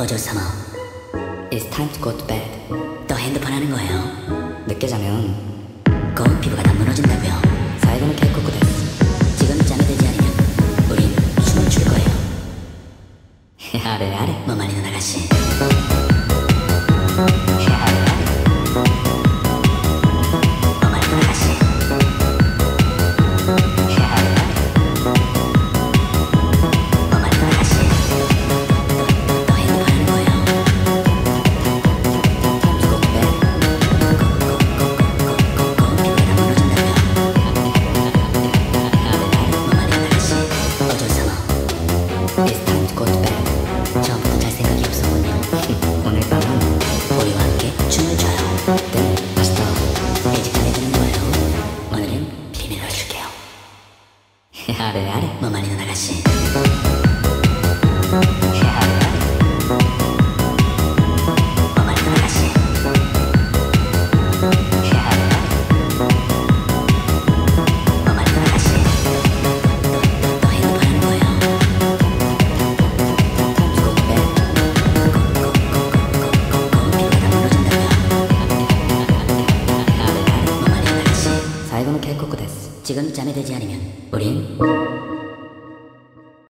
어조사마 It's time to go to bed. 또 핸드폰 하는 거예요. 늦게 자면 거울 피부가 다 무너진다고요. 사이버는 개코코 데스. 지금 잠이 들지 않으면 우린 춤을 출 거예요. 아래 아래 뭐만이 눈 아가씨. It's time to go to bed. 처음부터 잘 생각이 없었군요. 오늘 밤은 우리와 함께 춤을 춰요. 네, 맛있다. 일찍 잘해주는 거예요. 오늘은 비밀을 줄게요. 아래 아래 뭐만이 눈 아가씨. 사이버는 개코코 데스. 지금 잠이 들지 않으면 우린